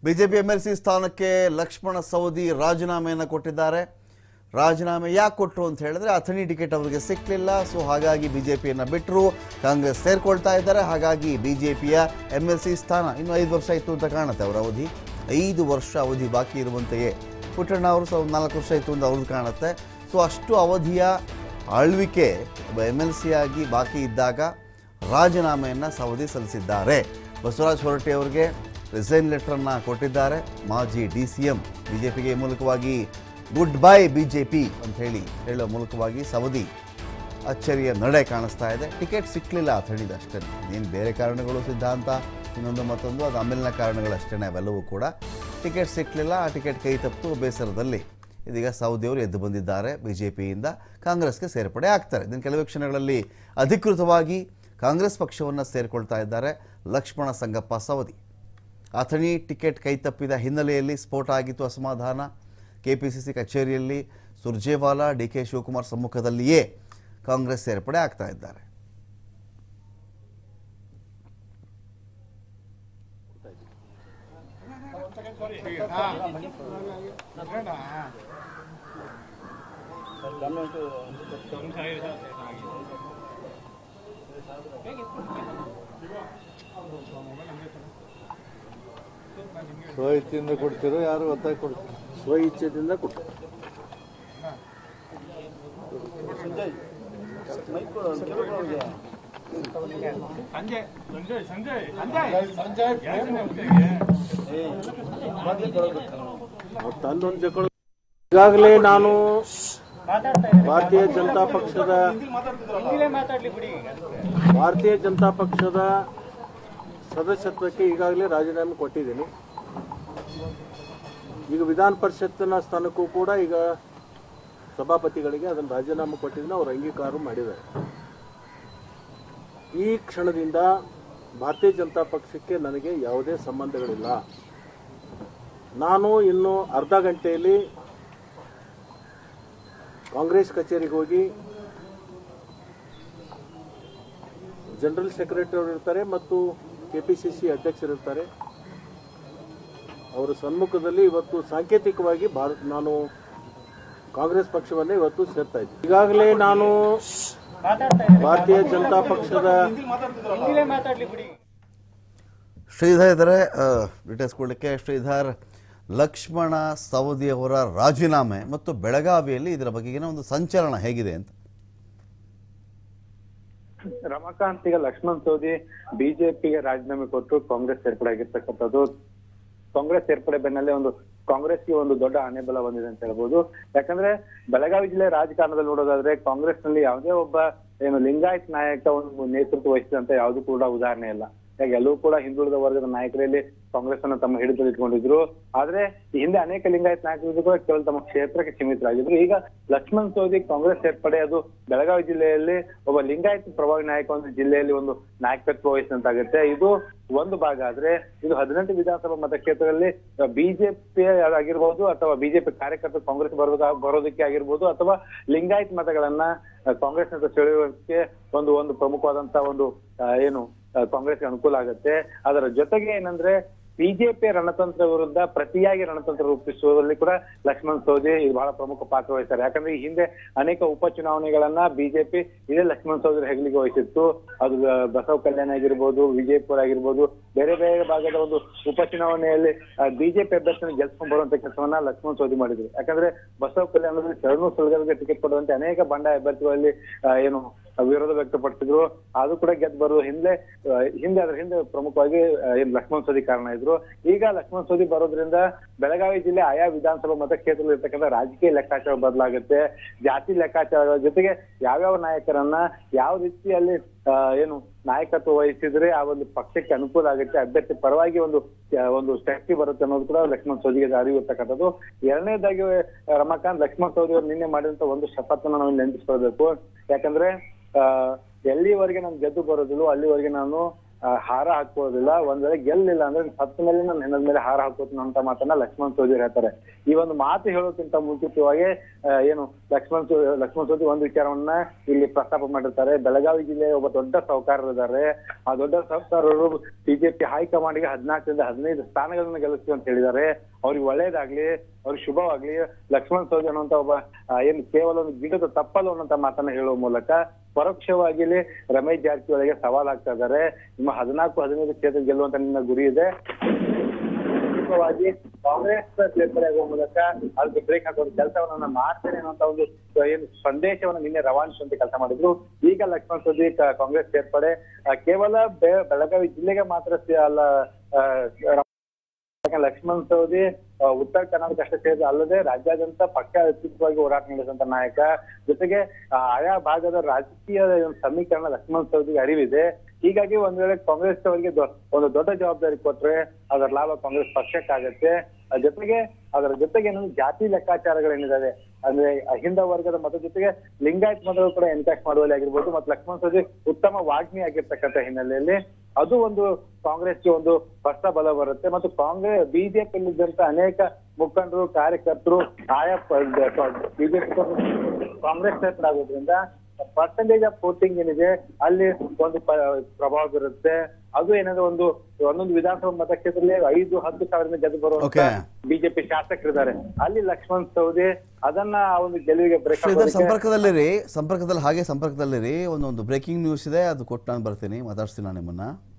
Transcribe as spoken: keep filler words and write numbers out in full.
BJP MLC ಸ್ಥಾನಕ್ಕೆ ಲಕ್ಷ್ಮಣ ಸವದಿ ರಾಜೀನಾಮೆಯನ್ನು ಕೊಟ್ಟಿದ್ದಾರೆ. ರಾಜೀನಾಮೆ ಯಾಕೆ ಕೊಟ್ಟರು ಅಂತ ಹೇಳಿದ್ರೆ ಅಥಣಿ ಟಿಕೆಟ್ ಅವರಿಗೆ ಸಿಕ್ಕಲಿಲ್ಲ. ಸೊ ಹಾಗಾಗಿ ಬಿಜೆಪಿಯನ್ನು ಬಿಟ್ಟರು, ಕಾಂಗ್ರೆಸ್ ಸೇರ್ಕೊಳ್ತಾ ಇದ್ದಾರೆ. ಹಾಗಾಗಿ ಬಿಜೆಪಿಯ ಎಂಎಲ್ಸಿ ಸ್ಥಾನ ಇನ್ನು ಐದು ವರ್ಷ ಇತ್ತು ಅಂತ ಕಾಣುತ್ತೆ. ಅವರ ಅವಧಿ ಐದು ವರ್ಷ ಅವಧಿ ಬಾಕಿ ಇರುವಂತೆಯೇ ಪುಟ್ಟಣ್ಣ ಅವರು ಸಾವಿರದ ನಾಲ್ಕು ವರ್ಷ ಇತ್ತು ಅಂತ ಅವ್ರದ್ದು ಕಾಣುತ್ತೆ. ಸೊ ಅಷ್ಟು ಅವಧಿಯ ಆಳ್ವಿಕೆ ಎಮ್ ಎಲ್ ಸಿ ಆಗಿ ಬಾಕಿ ಇದ್ದಾಗ ರಾಜೀನಾಮೆಯನ್ನು ಸವದಿ ಸಲ್ಲಿಸಿದ್ದಾರೆ. ಬಸವರಾಜ ಹೊರಟ್ಟಿ ಅವರಿಗೆ ರಿಸೈನ್ ಲೆಟರನ್ನು ಕೊಟ್ಟಿದ್ದಾರೆ. ಮಾಜಿ ಡಿ ಸಿ ಎಂ ಬಿಜೆಪಿಗೆ ಮೂಲಕವಾಗಿ ಗುಡ್ ಬೈ ಬಿಜೆಪಿ ಅಂತ ಹೇಳಿ ಹೇಳುವ ಮೂಲಕವಾಗಿ ಸವದಿ ಅಚ್ಚರಿಯ ನಡೆ ಕಾಣಿಸ್ತಾ ಇದೆ. ಟಿಕೆಟ್ ಸಿಕ್ಕಲಿಲ್ಲ ಅಥಣಿದ ಅಷ್ಟೇ, ಏನು ಬೇರೆ ಕಾರಣಗಳು ಸಿದ್ಧಾಂತ ಇನ್ನೊಂದು ಮತ್ತೊಂದು ಅದು ಆಮೇಲಿನ ಕಾರಣಗಳಷ್ಟೇ. ಅವೆಲ್ಲವೂ ಕೂಡ ಟಿಕೆಟ್ ಸಿಕ್ಕಲಿಲ್ಲ. ಆ ಟಿಕೆಟ್ ಕೈ ತಪ್ಪು ಬೇಸರದಲ್ಲಿ ಇದೀಗ ಸವದಿಯವರು ಎದ್ದು ಬಂದಿದ್ದಾರೆ. ಬಿ ಜೆ ಪಿಯಿಂದ ಕಾಂಗ್ರೆಸ್ಗೆ ಸೇರ್ಪಡೆ ಆಗ್ತಾರೆ. ಇದನ್ನು ಕೆಲವೇ ಕ್ಷಣಗಳಲ್ಲಿ ಅಧಿಕೃತವಾಗಿ ಕಾಂಗ್ರೆಸ್ ಪಕ್ಷವನ್ನು ಸೇರಿಕೊಳ್ತಾ ಇದ್ದಾರೆ ಲಕ್ಷ್ಮಣ ಸಂಗಪ್ಪ ಸವದಿ. ಅಥಣಿ ಟಿಕೆಟ್ ಕೈ ತಪ್ಪಿದ ಹಿನ್ನೆಲೆಯಲ್ಲಿ ಸ್ಫೋಟ ಆಗಿತ್ತು, ಅಸಮಾಧಾನ. ಕೆ ಪಿ ಸಿ ಸಿ ಕಚೇರಿಯಲ್ಲಿ ಸುರ್ಜೇವಾಲಾ, ಡಿ ಕೆ ಶಿವಕುಮಾರ್ ಸಮ್ಮುಖದಲ್ಲಿಯೇ ಕಾಂಗ್ರೆಸ್ ಸೇರ್ಪಡೆ ಆಗ್ತಾ ಇದ್ದಾರೆ. ಸ್ವ ಇಚ್ಛೆಯಿಂದ ಕೊಡ್ತಿರೋ ಯಾರು ಒತ್ತಾಯ ಕೊಡ್ತೀರೋ? ಸ್ವ ಇಚ್ಛೆದಿಂದ ಕೊಟ್ಟು ಈಗಾಗಲೇ ನಾನು ಭಾರತೀಯ ಜನತಾ ಪಕ್ಷದ ಭಾರತೀಯ ಜನತಾ ಪಕ್ಷದ ಸದಸ್ಯತ್ವಕ್ಕೆ ಈಗಾಗಲೇ ರಾಜೀನಾಮೆ ಕೊಟ್ಟಿದ್ದೀನಿ. ಈಗ ವಿಧಾನ ಪರಿಷತ್ತಿನ ಸ್ಥಾನಕ್ಕೂ ಕೂಡ ಈಗ ಸಭಾಪತಿಗಳಿಗೆ ಅದನ್ನು ರಾಜೀನಾಮೆ ಕೊಟ್ಟಿದ್ದೀನಿ, ಅವರು ಅಂಗೀಕಾರ ಮಾಡಿದ್ದಾರೆ. ಈ ಕ್ಷಣದಿಂದ ಭಾರತೀಯ ಜನತಾ ಪಕ್ಷಕ್ಕೆ ನನಗೆ ಯಾವುದೇ ಸಂಬಂಧಗಳಿಲ್ಲ. ನಾನು ಇನ್ನು ಅರ್ಧ ಗಂಟೆಯಲ್ಲಿ ಕಾಂಗ್ರೆಸ್ ಕಚೇರಿಗೆ ಹೋಗಿ ಜನರಲ್ ಸೆಕ್ರೆಟರಿ ಅವರು ಇರ್ತಾರೆ ಮತ್ತು ಕೆಪಿಸಿಸಿ ಅಧ್ಯಕ್ಷರಿರ್ತಾರೆ, ಅವರ ಸನ್ಮುಖದಲ್ಲಿ ಇವತ್ತು ಸಾಂಕೇತಿಕವಾಗಿ ಭಾರತ ನಾನು ಕಾಂಗ್ರೆಸ್ ಪಕ್ಷವನ್ನೇ ಇವತ್ತು ಸೇರ್ತಾ ಇದ್ದೀನಿ. ಈಗಾಗಲೇ ನಾನು ಭಾರತೀಯ ಜನತಾ ಪಕ್ಷದ ಶ್ರೀಧರ್ ಇದ್ದಾರೆ ಡೀಟೇಲ್ಸ್ ಕೊಡಲಿಕ್ಕೆ. ಶ್ರೀಧರ್, ಲಕ್ಷ್ಮಣ ಸವದಿ ಅವರ ರಾಜೀನಾಮೆ ಮತ್ತು ಬೆಳಗಾವಿಯಲ್ಲಿ ಇದರ ಬಗೆಗಿನ ಒಂದು ಸಂಚಲನ ಹೇಗಿದೆ ಅಂತ? ರಮಾಕಾಂತ್, ಈಗ ಲಕ್ಷ್ಮಣ್ ಸವದಿ ಬಿಜೆಪಿಗೆ ರಾಜೀನಾಮೆ ಕೊಟ್ಟು ಕಾಂಗ್ರೆಸ್ ಸೇರ್ಪಡೆ ಆಗಿರ್ತಕ್ಕಂಥದ್ದು. ಕಾಂಗ್ರೆಸ್ ಸೇರ್ಪಡೆ ಬೆನ್ನಲ್ಲೇ ಒಂದು ಕಾಂಗ್ರೆಸ್ಗೆ ಒಂದು ದೊಡ್ಡ ಹಣೆಬಲ ಬಂದಿದೆ ಅಂತ ಹೇಳ್ಬೋದು. ಯಾಕಂದ್ರೆ ಬೆಳಗಾವಿ ಜಿಲ್ಲೆ ರಾಜಕಾರಣದಲ್ಲಿ ನೋಡೋದಾದ್ರೆ ಕಾಂಗ್ರೆಸ್ ನಲ್ಲಿ ಯಾವುದೇ ಒಬ್ಬ ಏನು ಲಿಂಗಾಯತ್ ನಾಯಕ ಒಂದು ನೇತೃತ್ವ ವಹಿಸಿದಂತ ಯಾವ್ದು ಕೂಡ ಉದಾಹರಣೆ ಇಲ್ಲ. ಯಾಕೆ ಎಲ್ಲವೂ ಕೂಡ ಹಿಂದುಳಿದ ವರ್ಗದ ನಾಯಕರಲ್ಲಿ ಕಾಂಗ್ರೆಸ್ ಅನ್ನ ತಮ್ಮ ಹಿಡಿತದಲ್ಲಿ ಇಟ್ಕೊಂಡಿದ್ರು. ಆದ್ರೆ ಈ ಹಿಂದೆ ಅನೇಕ ಲಿಂಗಾಯತ್ ನಾಯಕರು ಕೂಡ ಕೇವಲ ತಮ್ಮ ಕ್ಷೇತ್ರಕ್ಕೆ ಸೀಮಿತರಾಗಿದ್ರು. ಈಗ ಲಕ್ಷ್ಮಣ್ ಸವದಿ ಕಾಂಗ್ರೆಸ್ ಸೇರ್ಪಡೆ ಅದು ಬೆಳಗಾವಿ ಜಿಲ್ಲೆಯಲ್ಲಿ ಒಬ್ಬ ಲಿಂಗಾಯತ್ ಪ್ರಭಾವಿ ನಾಯಕ ಒಂದು ಜಿಲ್ಲೆಯಲ್ಲಿ ಒಂದು ನಾಯಕತ್ವ ವಹಿಸಿದಂತಾಗುತ್ತೆ. ಇದು ಒಂದು ಭಾಗ. ಆದ್ರೆ ಇದು ಹದಿನೆಂಟು ವಿಧಾನಸಭಾ ಮತಕ್ಷೇತ್ರದಲ್ಲಿ ಬಿಜೆಪಿ ಆಗಿರ್ಬೋದು ಅಥವಾ ಬಿಜೆಪಿ ಕಾರ್ಯಕರ್ತರು ಕಾಂಗ್ರೆಸ್ ಬರೋದ ಬರೋದಕ್ಕೆ ಆಗಿರ್ಬೋದು ಅಥವಾ ಲಿಂಗಾಯತ್ ಮತಗಳನ್ನ ಕಾಂಗ್ರೆಸ್ ಅಂತ ಸೆಳೆಯೋದಕ್ಕೆ ಒಂದು ಒಂದು ಪ್ರಮುಖವಾದಂತ ಒಂದು ಏನು ಕಾಂಗ್ರೆಸ್ಗೆ ಅನುಕೂಲ ಆಗುತ್ತೆ. ಅದರ ಜೊತೆಗೆ ಏನಂದ್ರೆ ಬಿಜೆಪಿ ರಣತಂತ್ರ ವಿರುದ್ಧ ಪ್ರತಿಯಾಗಿ ರಣತಂತ್ರ ರೂಪಿಸುವುದರಲ್ಲಿ ಕೂಡ ಲಕ್ಷ್ಮಣ್ ಸವದಿ ಬಹಳ ಪ್ರಮುಖ ಪಾತ್ರ ವಹಿಸ್ತಾರೆ. ಯಾಕಂದ್ರೆ ಈ ಹಿಂದೆ ಅನೇಕ ಉಪಚುನಾವಣೆಗಳನ್ನ ಬಿಜೆಪಿ ಇದೇ ಲಕ್ಷ್ಮಣ್ ಸವದಿ ಹೆಗಲಿಗೆ ವಹಿಸಿತ್ತು. ಅದು ಬಸವ ಕಲ್ಯಾಣ ಆಗಿರ್ಬೋದು, ವಿಜಯಪುರ ಆಗಿರ್ಬೋದು, ಬೇರೆ ಬೇರೆ ಭಾಗದ ಒಂದು ಉಪಚುನಾವಣೆಯಲ್ಲಿ ಬಿಜೆಪಿ ಅಭ್ಯರ್ಥಿಯನ್ನು ಗೆಲ್ಸ್ಕೊಂಡ್ ಬರುವಂತ ಕೆಲಸವನ್ನ ಲಕ್ಷ್ಮಣ್ ಸವದಿ ಮಾಡಿದ್ರು. ಯಾಕಂದ್ರೆ ಬಸವ ಕಲ್ಯಾಣದಲ್ಲಿ ಶರಣು ಸುಳ್ಗರಿಗೆ ಟಿಕೆಟ್ ಕೊಡುವಂತೆ ಅನೇಕ ಬಂಡಾಯ ಅಭ್ಯರ್ಥಿಗಳಲ್ಲಿ ಏನು ವಿರೋಧ ವ್ಯಕ್ತಪಡಿಸಿದ್ರು. ಅದು ಕೂಡ ಗೆದ್ದು ಬರೋದು ಹಿಂದೆ ಹಿಂದೆ ಅದ್ರ ಹಿಂದೆ ಪ್ರಮುಖವಾಗಿ ಏನ್ ಲಕ್ಷ್ಮಣ್ ಸವದಿ ಕಾರಣ ಇದ್ರು. ಈಗ ಲಕ್ಷ್ಮಣ್ ಸವದಿ ಬರೋದ್ರಿಂದ ಬೆಳಗಾವಿ ಜಿಲ್ಲೆ ಆಯಾ ವಿಧಾನಸಭಾ ಮತಕ್ಷೇತ್ರದಲ್ಲಿ ಇರ್ತಕ್ಕಂಥ ರಾಜಕೀಯ ಲೆಕ್ಕಾಚಾರ ಬದಲಾಗುತ್ತೆ. ಜಾತಿ ಲೆಕ್ಕಾಚಾರಗಳ ಜೊತೆಗೆ ಯಾವ್ಯಾವ ನಾಯಕರನ್ನ ಯಾವ ರೀತಿಯಲ್ಲಿ ಏನು ನಾಯಕತ್ವ ವಹಿಸಿದ್ರೆ ಆ ಒಂದು ಪಕ್ಷಕ್ಕೆ ಅನುಕೂಲ ಆಗುತ್ತೆ, ಅಭ್ಯರ್ಥಿ ಪರವಾಗಿ ಒಂದು ಒಂದು ಶಕ್ತಿ ಬರುತ್ತೆ ಅನ್ನೋದು ಕೂಡ ಲಕ್ಷ್ಮಣ್ ಸವದಿಗೆ ಅರಿವು ಇರ್ತಕ್ಕಂಥದ್ದು. ಎರಡನೇದಾಗಿ ರಮಾಕಾಂತ್, ಲಕ್ಷ್ಮಣ್ ಸವದಿ ಅವರು ನಿನ್ನೆ ಮಾಡಿದಂತ ಒಂದು ಶಪಥನ ನಾವು ನೆನಪಿಸ್ಕೊಳ್ಬೇಕು. ಯಾಕಂದ್ರೆ ಆ ಎಲ್ಲಿವರೆಗೆ ನಾನು ಗೆದ್ದು ಬರೋದಿಲ್ಲ ಅಲ್ಲಿವರೆಗೆ ನಾನು ಹಾರ ಹಾಕೋದಿಲ್ಲ. ಒಂದ್ ವೇಳೆ ಗೆಲ್ಲಿಲ್ಲ ಅಂದ್ರೆ ಸತ್ತ ಮೇಲೆ ನಾನು ಹೆಣದ ಮೇಲೆ ಹಾರ ಹಾಕೋತೀನಿ ಅಂತ ಮಾತನ್ನ ಲಕ್ಷ್ಮಣ್ ಸವದಿ ಹೇಳ್ತಾರೆ. ಈ ಒಂದು ಮಾತು ಹೇಳೋಕ್ಕಿಂತ ಮುಂಚಿತವಾಗಿ ಏನು ಲಕ್ಷ್ಮಣ್ ಲಕ್ಷ್ಮಣ್ ಸವದಿ ಒಂದು ವಿಚಾರವನ್ನ ಇಲ್ಲಿ ಪ್ರಸ್ತಾಪ ಮಾಡಿರ್ತಾರೆ. ಬೆಳಗಾವಿ ಜಿಲ್ಲೆಯ ಒಬ್ಬ ದೊಡ್ಡ ಸಾಹುಕಾರರಿದ್ದಾರೆ. ಆ ದೊಡ್ಡ ಸಾಹುಕಾರರು ಬಿಜೆಪಿ ಹೈಕಮಾಂಡ್ಗೆ ಹದಿನಾಲ್ಕರಿಂದ ಹದಿನೈದು ಸ್ಥಾನಗಳನ್ನ ಗೆಲ್ಲಿಸ್ತೀವಿ ಅಂತ ಹೇಳಿದ್ದಾರೆ. ಅವ್ರಿಗೆ ಒಳ್ಳೇದಾಗ್ಲಿ, ಅವ್ರಿಗೆ ಶುಭವಾಗ್ಲಿ. ಲಕ್ಷ್ಮಣ್ ಸವದಿ ಅನ್ನುವಂತ ಒಬ್ಬ ಏನು ಕೇವಲ ಒಂದು ಗಿಡದ ತಪ್ಪಲು ಅನ್ನೋಂತ ಮಾತನ್ನ ಹೇಳುವ ಮೂಲಕ ಪರೋಕ್ಷವಾಗಿ ರಮೇಶ್ ಜಾರಕಿಹೊಳಿಗೆ ಸವಾಲ್ ಆಗ್ತಾ ಇದ್ದಾರೆ. ನಿಮ್ಮ ಹದಿನಾಲ್ಕು ಹದಿನೈದು ಕ್ಷೇತ್ರ ಗೆಲ್ಲುವಂತ ನಿಮ್ಮ ಗುರಿ ಇದೆ, ಕಾಂಗ್ರೆಸ್ ಸೇರ್ಪಡೆ ಆಗುವ ಮೂಲಕ ಅದಕ್ಕೆ ಬ್ರೇಕ್ ಹಾಕುವ ಕೆಲಸವನ್ನ ಮಾಡ್ತೇನೆ ಅನ್ನುವಂತ ಒಂದು ಏನು ಸಂದೇಶವನ್ನ ನಿನ್ನೆ ರವಾನಿಸುವಂತ ಕೆಲಸ ಮಾಡಿದ್ರು. ಈಗ ಲಕ್ಷ್ಮಣ್ ಸವದಿ ಕಾಂಗ್ರೆಸ್ ಸೇರ್ಪಡೆ ಕೇವಲ ಬೆಳಗಾವಿ ಜಿಲ್ಲೆಗೆ ಮಾತ್ರ ಅಲ್ಲ, ಲಕ್ಷ್ಮಣ್ ಸವದಿ ಉತ್ತರ ಕರ್ನಾಟಕ ಅಷ್ಟೇ ಸೇರಿದ ಅಲ್ಲದೆ ರಾಜ್ಯಾದ್ಯಂತ ಪಕ್ಷ ಅತ್ಯುತ್ತವಾಗಿ ಹೋರಾಟ ನಡೆಸಿದಂತ ನಾಯಕ. ಜೊತೆಗೆ ಆಯಾ ಭಾಗದ ರಾಜಕೀಯ ಸಮೀಕರಣ ಲಕ್ಷ್ಮಣ್ ಸವದಿಗೆ ಅರಿವಿದೆ. ಹೀಗಾಗಿ ಒಂದ್ ವೇಳೆ ಕಾಂಗ್ರೆಸ್ ಅವರಿಗೆ ಒಂದು ದೊಡ್ಡ ಜವಾಬ್ದಾರಿ ಕೊಟ್ರೆ ಅದರ ಲಾಭ ಕಾಂಗ್ರೆಸ್ ಪಕ್ಷಕ್ಕಾಗತ್ತೆ. ಜೊತೆಗೆ ಅದರ ಜೊತೆಗೆ ಏನಂದ್ರೆ ಜಾತಿ ಲೆಕ್ಕಾಚಾರಗಳೇನಿದಾವೆ ಅಂದ್ರೆ ಅಹಿಂದ ವರ್ಗದ ಮತ ಜೊತೆಗೆ ಲಿಂಗಾಯತ್ ಮತಗಳು ಕೂಡ ಎನ್ಕ್ಯಾಶ್ ಮಾಡುವಲ್ಲಿ ಆಗಿರ್ಬೋದು. ಮತ್ತು ಲಕ್ಷ್ಮಣ್ ಸವದಿ ಉತ್ತಮ ವಾಗ್ಮಿ ಆಗಿರ್ತಕ್ಕಂಥ ಹಿನ್ನೆಲೆಯಲ್ಲಿ ಅದು ಒಂದು ಕಾಂಗ್ರೆಸ್ಗೆ ಒಂದು ಹೊಸ ಬಲ ಬರುತ್ತೆ. ಮತ್ತು ಕಾಂಗ್ರೆಸ್ ಬಿಜೆಪಿಯಲ್ಲಿದ್ದಂತ ಅನೇಕ ಮುಖಂಡರು, ಕಾರ್ಯಕರ್ತರು ಆಯಾ ಬಿಜೆಪಿ ಕಾಂಗ್ರೆಸ್ ಸೇರ್ಪಡೆ ಆಗೋದ್ರಿಂದ ಪರ್ಸೆಂಟೇಜ್ ಆಫ್ ವೋಟಿಂಗ್ ಏನಿದೆ ಅಲ್ಲಿ ಒಂದು ಪ್ರಭಾವ ಬೀರುತ್ತೆ. ಅದು ಏನಂದ್ರೆ ಒಂದು ಒಂದೊಂದು ವಿಧಾನಸಭಾ ಮತಕ್ಷೇತ್ರದಲ್ಲಿ ಐದು ಹತ್ತು ಸಾವಿರದಿಂದ ಗೆದ್ದು ಬರುವಂತ ಬಿಜೆಪಿ ಶಾಸಕರಿದ್ದಾರೆ. ಅಲ್ಲಿ ಲಕ್ಷ್ಮಣ್ ಸವದಿ ಅದನ್ನ ಆ ಒಂದು ಗೆಲುವಿಗೆ ಬ್ರೇಕ್ ಸಂಪರ್ಕದಲ್ಲಿರಿ ಸಂಪರ್ಕದಲ್ಲಿ ಹಾಗೆ ಸಂಪರ್ಕದಲ್ಲಿರಿ ಒಂದೊಂದು ಬ್ರೇಕಿಂಗ್ ನ್ಯೂಸ್ ಇದೆ, ಅದು ಕೊಟ್ಟು ನಾನು ಬರ್ತೀನಿ, ಮಾತಾಡ್ತೀನಿ ನಾನು ನಿಮ್ಮನ್ನ.